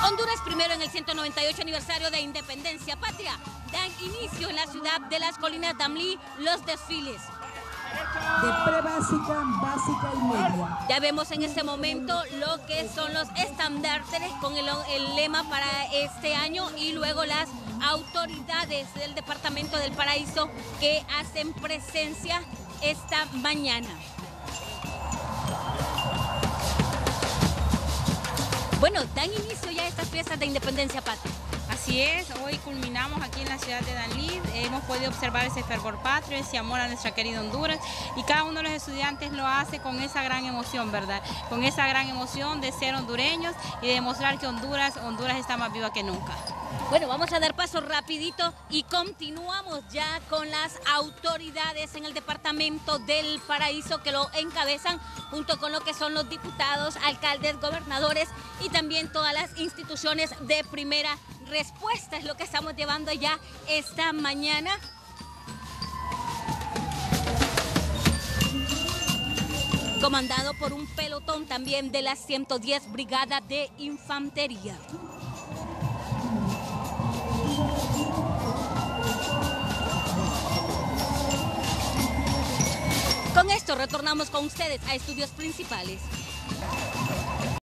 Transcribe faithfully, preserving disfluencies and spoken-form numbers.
Honduras primero en el ciento noventa y ocho aniversario de Independencia Patria. Dan inicio en la ciudad de las colinas Damlí los desfiles. De pre-básica, básica y media. Ya vemos en este momento lo que son los estandartes con el, el lema para este año y luego las autoridades del Departamento del Paraíso que hacen presencia esta mañana. Bueno, dan inicio ya a estas fiestas de Independencia Patria. Así es, hoy culminamos aquí en la ciudad de Danlí, hemos podido observar ese fervor patrio, ese amor a nuestra querida Honduras, y cada uno de los estudiantes lo hace con esa gran emoción, ¿verdad? Con esa gran emoción de ser hondureños y de demostrar que Honduras, Honduras está más viva que nunca. Bueno, vamos a dar paso rapidito y continuamos ya con las autoridades en el Departamento del Paraíso que lo encabezan junto con lo que son los diputados, alcaldes, gobernadores y también todas las instituciones de primera respuesta. Es lo que estamos llevando ya esta mañana. Comandado por un pelotón también de la ciento diez Brigada de Infantería. Con esto retornamos con ustedes a estudios principales.